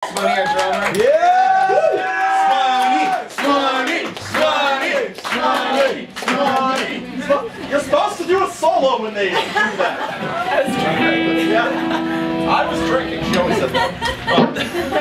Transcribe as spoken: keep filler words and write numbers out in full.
Swanee, our drummer. Yeah! Swanee! Swanee! Swanee! Swanee! Swanee! You're supposed to do a solo when they do that. Yeah. I was drinking. She always said that.